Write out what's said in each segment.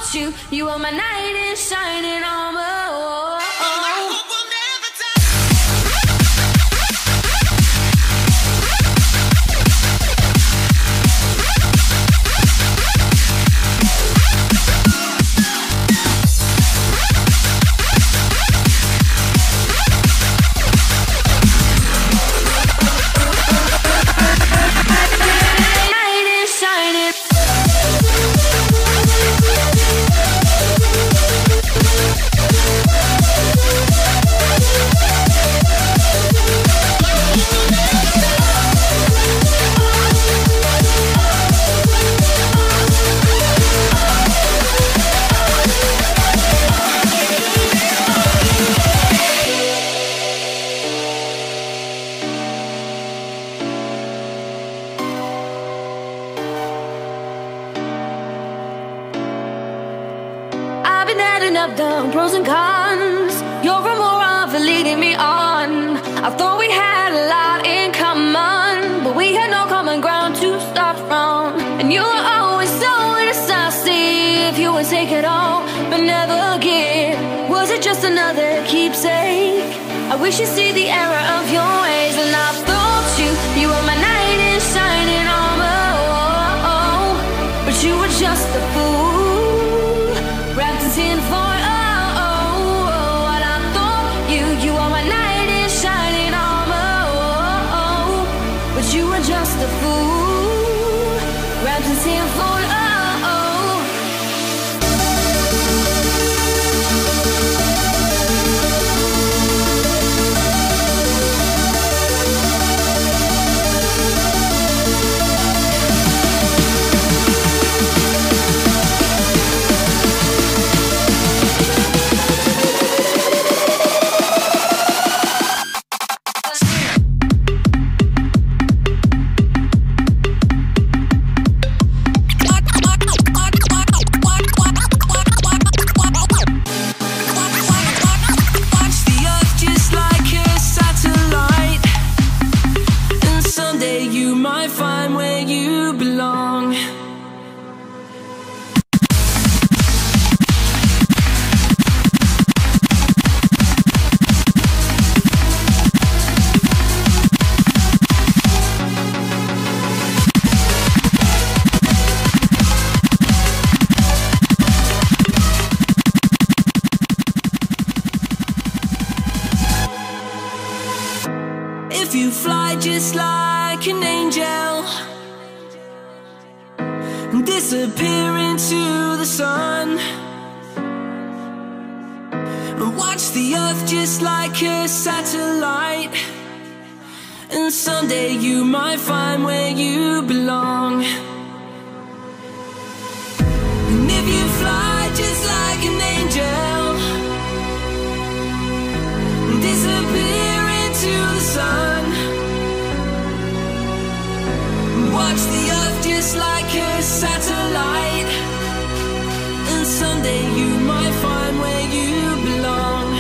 you, you are my knight in shining armor. Up, down, pros and cons. You're a moron leading me on. I thought we had a lot in common, but we had no common ground to start from. And you were always so indecisive. You would take it all, but never give. Was it just another keepsake? I wish you'd see the error of your ways. And I thought you were my knight in shining armor, but you were just a fool, wrapped in tinfoil. You were just a fool, wrapped in tinfoil. If you fly just like an angel and disappear into the sun, and watch the earth just like a satellite, and someday you might find where you belong. And if you fly just like an angel and disappear into the sun, watch the earth just like a satellite, and someday you might find where you belong.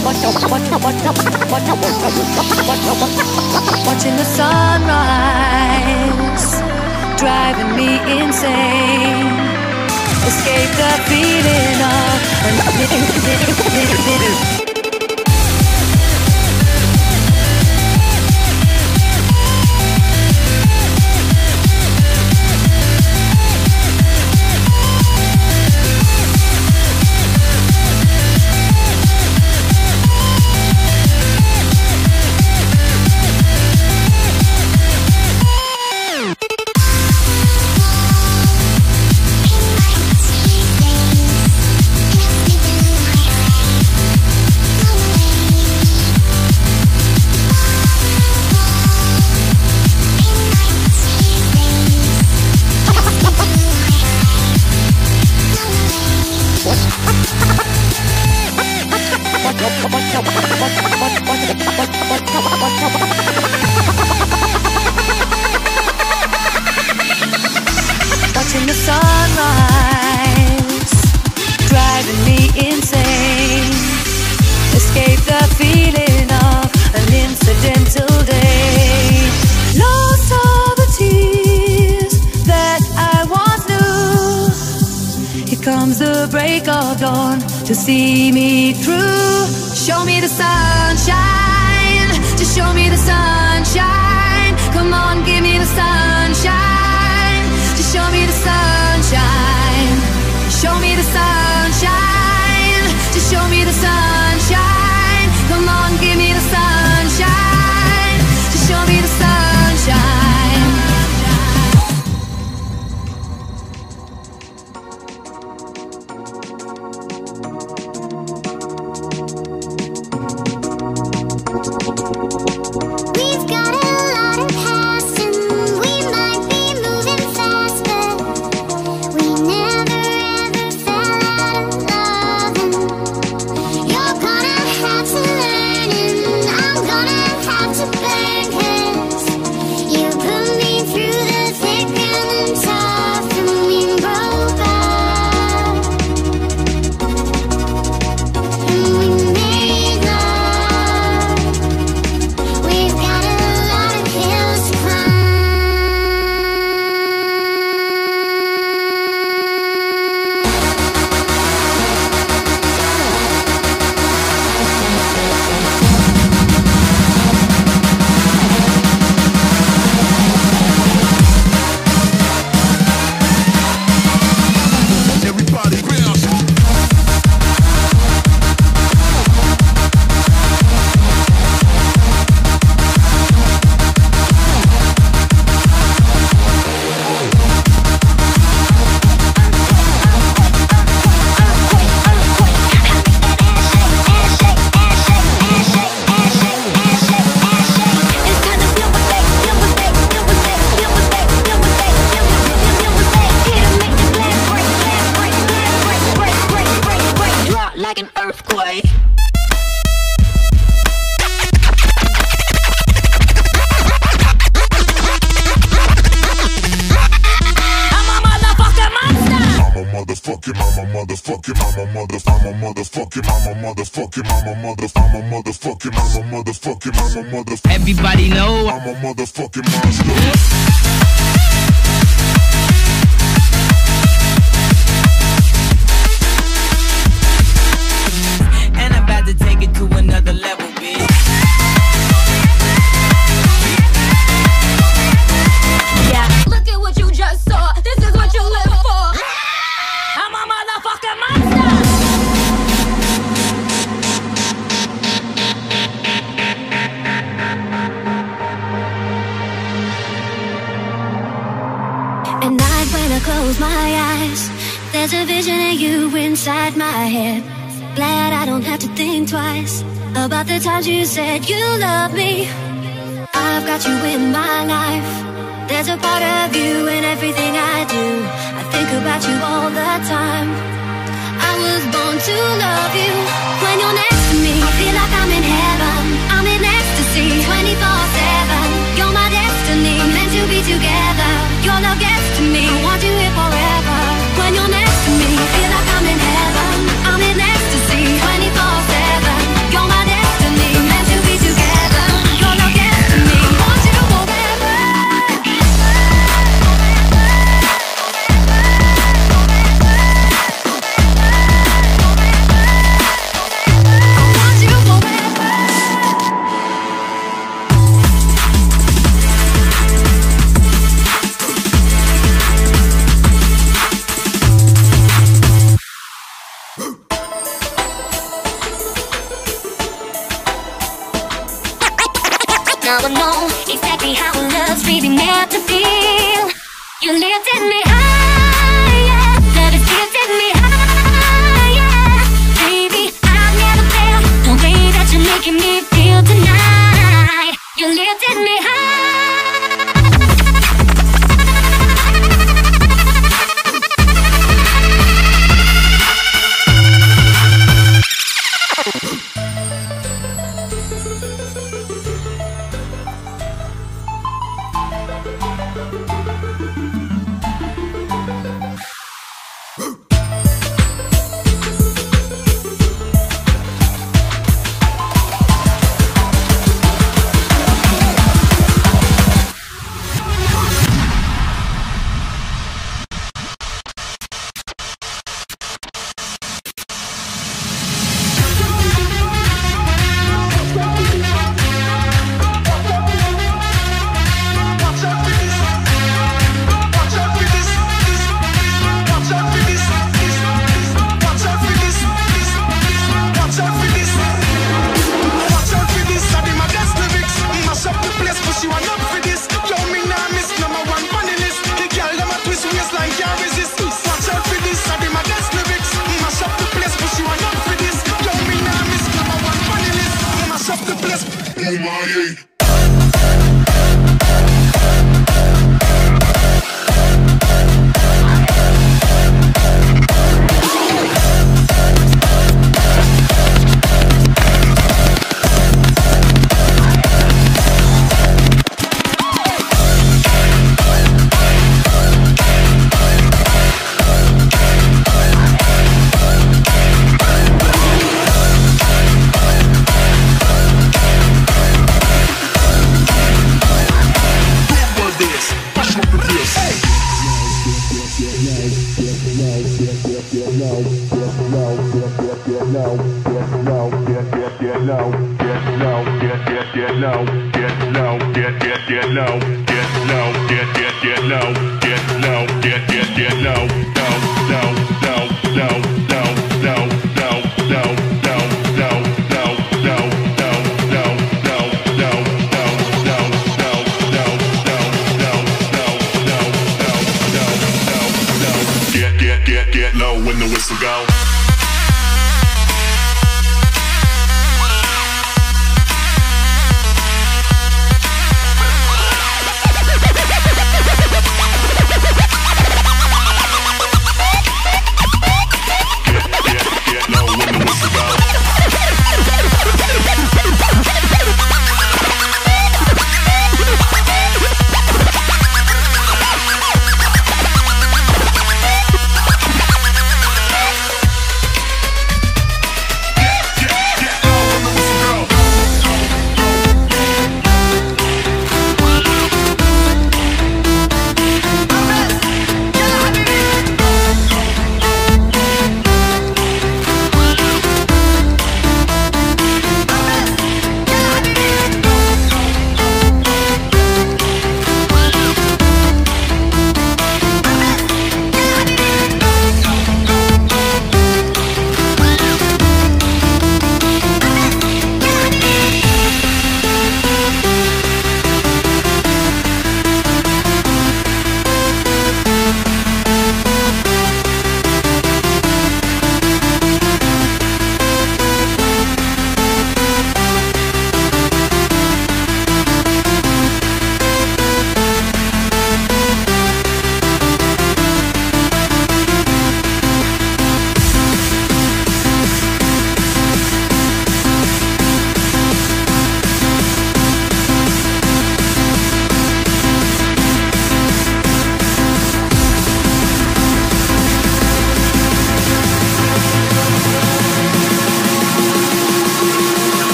Watching the sunrise, driving me insane. Escape the feeling of watching the sunrise, driving me insane. Escape the feeling of an incidental day. Lost all the tears that I once knew. Here comes the break of dawn to see me through. Show me the sunshine, just show me the sunshine. Come on, give me the sunshine. Just show me the sunshine. Show me the sunshine. Just show me the sunshine. Come on, give me the sunshine. Just show me the sunshine. We've got a lot of past and we might be moving fast, but we never ever fell out of love. And you're gonna have to learn and I'm gonna have to burn, 'cause you put me through the thick and tough and we broke up and we made love. We've got a lot of hills to climb. Everybody bounce. like an earthquake. Everybody know I'm a motherfucking monster. and I'm about to take it to another level, bitch. Yeah, look at what you just saw. This is what you live for. I'm a motherfucking monster. At night when I close my eyes, there's a vision of you inside my head. Glad I don't have to think twice about the times you said you love me. I've got you in my life. There's a part of you in everything I do. I think about you all the time. I was born to love you. When you're next to me, I feel like I'm in heaven. I'm in ecstasy 24/7. You're my destiny, meant to be together. Your love gets to me, I want you here forever. When you're next to me, I feel like I'm in heaven. I'm in ecstasy 24/7. You're my now I know exactly how love's really meant to feel. You lifted me higher, love is lifted me higher. Baby, I'll never fail the way that you're making me feel tonight. You lifted me high. Get low when the whistle go.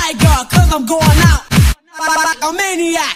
tiger, cause I'm going out like a maniac.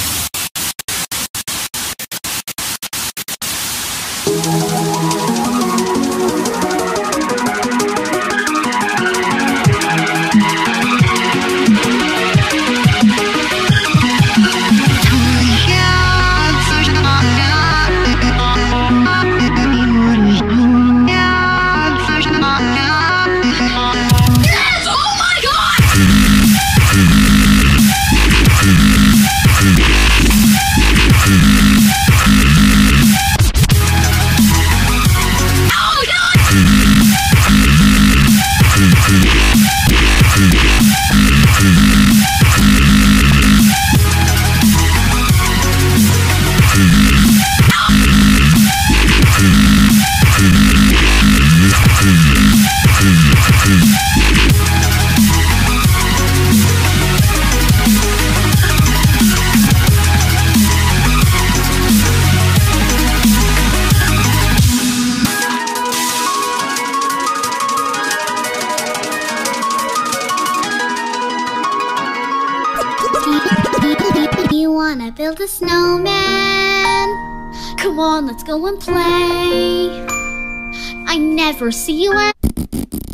You wanna build a snowman? Come on, let's go and play. I never see you